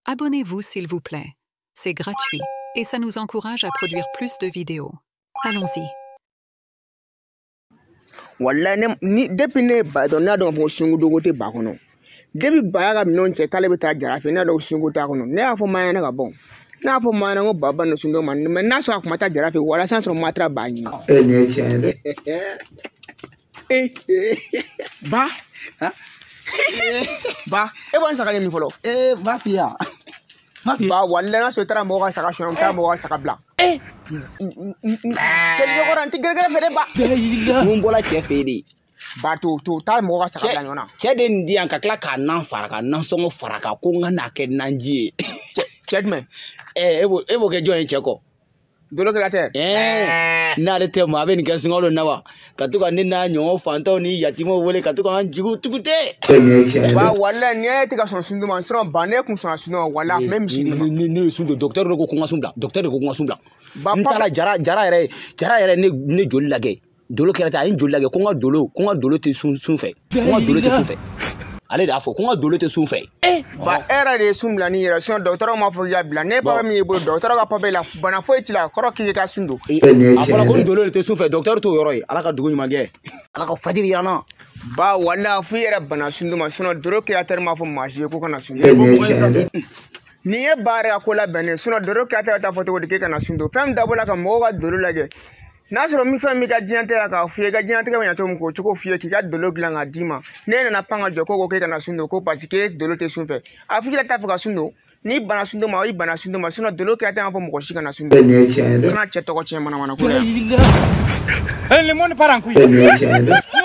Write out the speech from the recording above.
Abonnez-vous s'il vous plaît. C'est gratuit et ça nous encourage à produire plus de vidéos. Allons-y. Wallahi ni depuis ne ba don na don fo sungu dogo te ba kono depuis ba ga non che kale beta jarafe na do sungu ta kono ne afo ma na ga bon na afo ma na ngo baba no sundo man me na so akuma ta jarafe wala san so matra ba ni ne chende ba ha ba e bon saka mi folo ba fia ba wallahi na so tara mo ga saka shon ta mo ga saka bla c'est le coran ti gere fede ba mun bola che fede ba to ta mo ga saka bla nyona che de ndi an ka kla ka nan fara ka nan songo fara ka ko ngana ke nanji che me ebo ke join che ko dolo createur na de te ma ben ke singolo na wa ka tu ka ni na nyo fanto ni yatimo wole ka tu ka njugu tukute ba wala ne te ka son sundu man sron ba ne kun son suno wala même si ni sundo docteur ko ko ngasumla docteur ko ngasumla ba ntala jara yere ne joli lage dolo createur ay joli lage ko nga dolo te sun fe ko nga dolo te sun fe ale da fo ko nga dolo te sun fe ba era de sumla ni yera son docteur ma fo ya bla ne ba mi bo docteur ga pabe la bana fo itila koro ki ka sundo afala ko dolo te sun fe docteur to yoro ala ka dugu nyumage ala ka fajiri yana ba wala fu yera bana sundo ma sono dolo createur ma fo magie ko kana sundo ni ye bare ko la bene sono dolo createur ta foto de kana sundo fem dabola ka mo ga dolo lage na soro mi fem mi ka jiante la ka fu ye ga jiante ka nya to ko choko fu ye ki ga dolo glanga dima ne na panga joko ko kana sundo ko parce que dolo te sun fe afiki la ta fa sundo ni bana sundo ma i bana sundo ma sono dolo createur ma fo mo ko shi kana sundo kana che to ko che mana ko ya le monde part en couille.